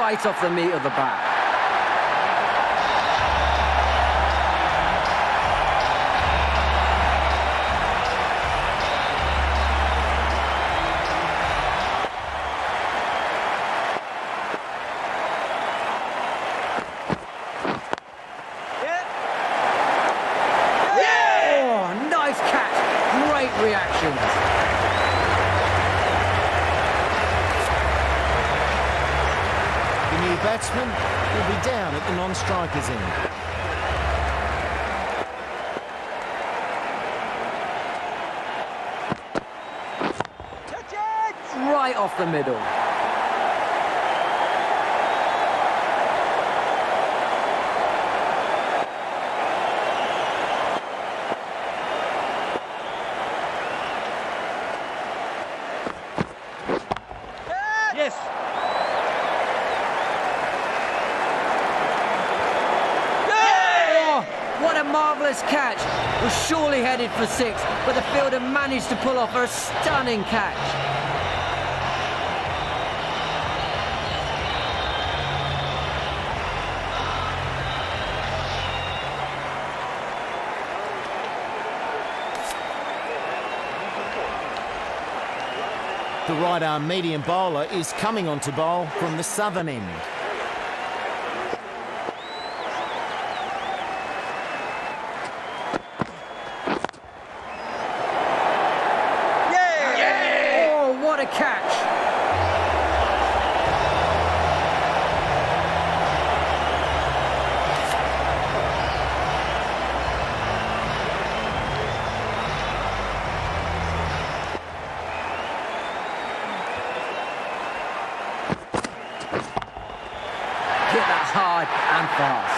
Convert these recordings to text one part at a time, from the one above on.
right off the meat of the bat. Reactions. The new batsman will be down at the non-striker's end. Right off the middle. Yes. Oh, what a marvellous catch. Was surely headed for 6, but the fielder managed to pull off a stunning catch. The right-arm medium bowler is coming on to bowl from the southern end. Yeah! Oh, what a catch! Hit that hard and fast.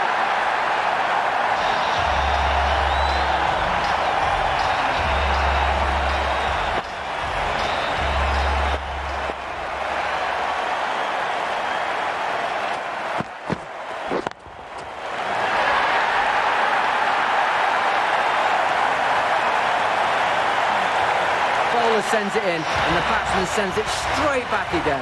Bowler sends it in, and the batsman sends it straight back again.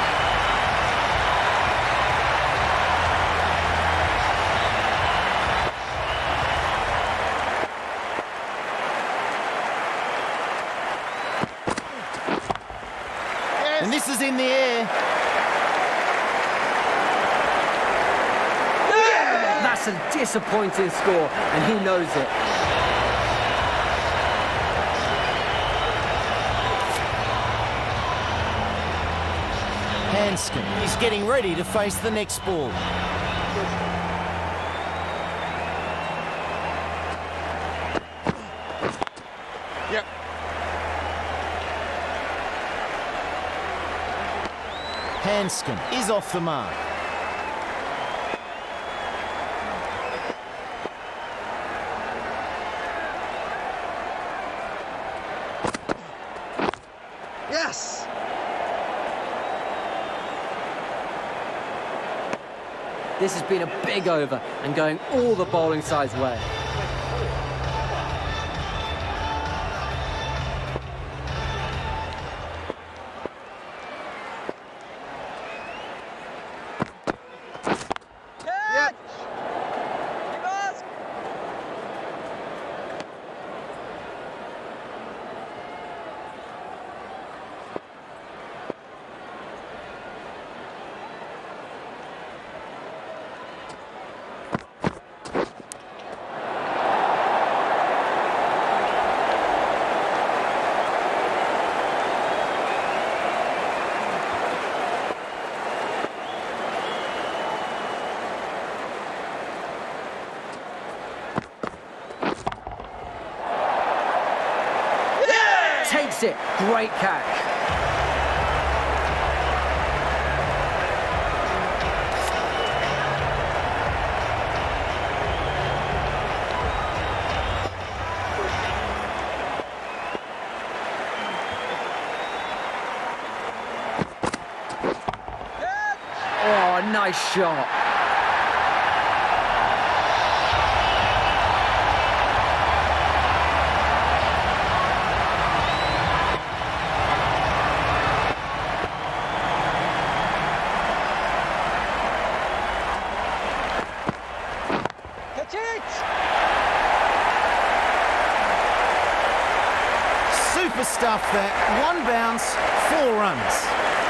And this is in the air. That's a disappointing score, and he knows it. Hanscom is getting ready to face the next ball. Yep. Hanscom is off the mark. Yes. This has been a big over and going all the bowling side's way. Yep. Takes it. Great catch. Oh, nice shot. stuff that. One bounce, 4 runs.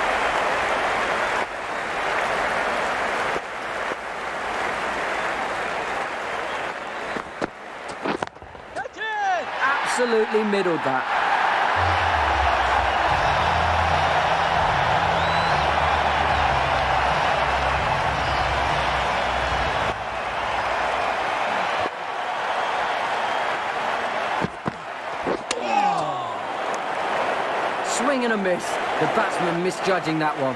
Absolutely middled that. Swing and a miss. The batsman misjudging that one.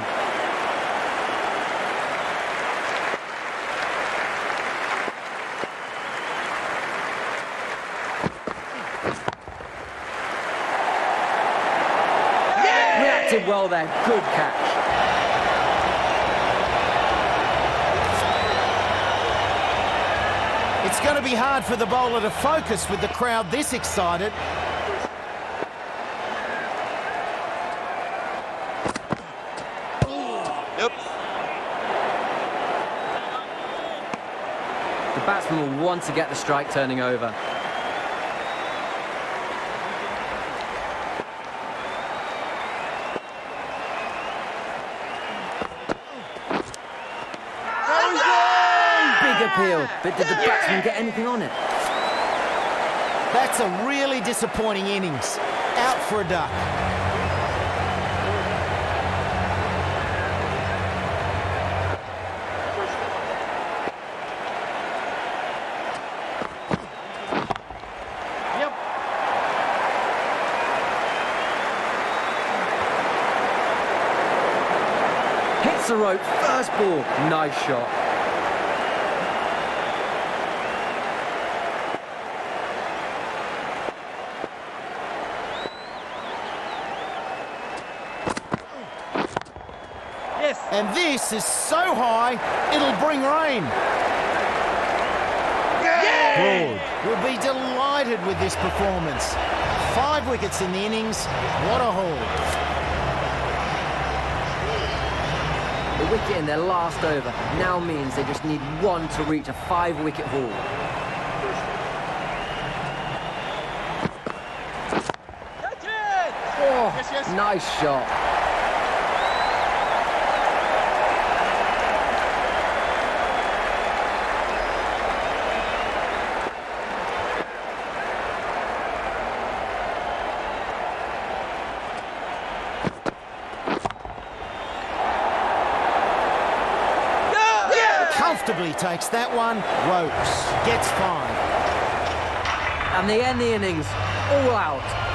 Reacted well there. Good catch. It's going to be hard for the bowler to focus with the crowd this excited. Yep. The batsman will want to get the strike turning over. Big appeal, but did the batsman get anything on it? That's a really disappointing innings. Out for a duck. Yep. Hits the rope, first ball, nice shot. Yes. And this is so high, it'll bring rain. Broad will be delighted with this performance. 5 wickets in the innings. What a haul. The wicket in their last over now means they just need one to reach a 5-wicket haul. Oh, Yes. nice shot. Comfortably takes that one. Ropes. Gets 5. And they end the innings all out.